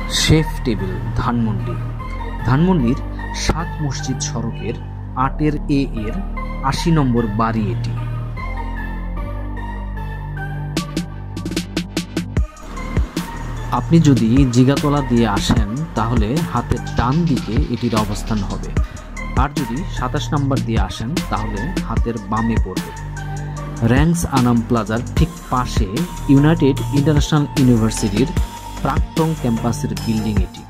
Chef table Dhanmondi. ধানমন্ডির ৭ মসজিদ সড়কের ৮-এর এর ৮০ নম্বর বাড়ি এটি। আপনি যদি জিগাতলা দিয়ে আসেন তাহলে হাতের ডান দিকে এটির অবস্থান হবে, আর যদি ২৭ নম্বর দিয়ে আসেন তাহলে হাতের বামে পড়বে। র্যাংস আনাম প্লাজার ঠিক পাশে ইউনাইটেড ইন্টারন্যাশনাল ইউনিভার্সিটির প্রাক্তন ক্যাম্পাসের বিল্ডিং এটি।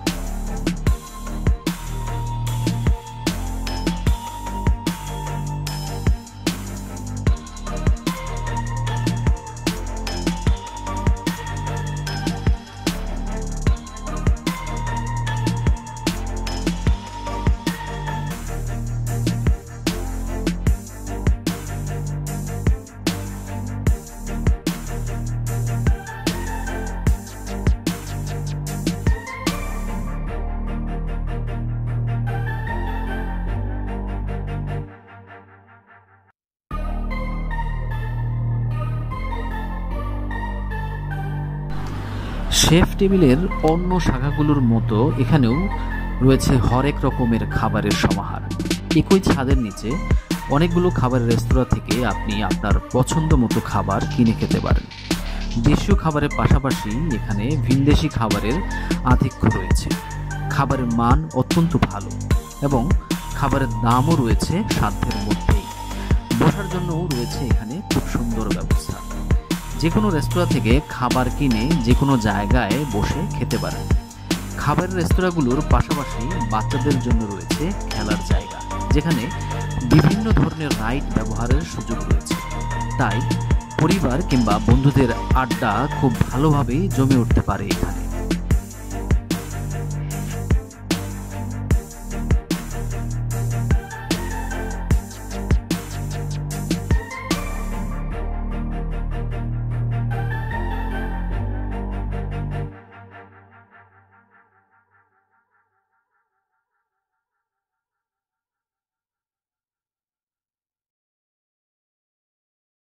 শেফ টেবিলের অন্য শাখাগুলোর মতো এখানেও রয়েছে হরেক রকমের খাবারের সমাহার। একই ছাদের নিচে অনেকগুলো খাবারের রেস্তোরাঁ থেকে আপনি আপনার পছন্দ মতো খাবার কিনে খেতে পারেন। দেশীয় খাবারের পাশাপাশি এখানে ভিনদেশি খাবারের আধিক্য রয়েছে। খাবারের মান অত্যন্ত ভালো এবং খাবারের দামও রয়েছে সাধ্যের মধ্যেই। বসার জন্যও রয়েছে এখানে খুব সুন্দর ব্যবস্থা। যে কোনো রেস্তোরাঁ থেকে খাবার কিনে যে কোনো জায়গায় বসে খেতে পারেন। খাবারের রেস্তোরাঁগুলোর পাশাপাশি বাচ্চাদের জন্য রয়েছে খেলার জায়গা, যেখানে বিভিন্ন ধরনের রাইড ব্যবহারের সুযোগ রয়েছে। তাই পরিবার কিংবা বন্ধুদের আড্ডা খুব ভালোভাবেই জমে উঠতে পারে এখানে।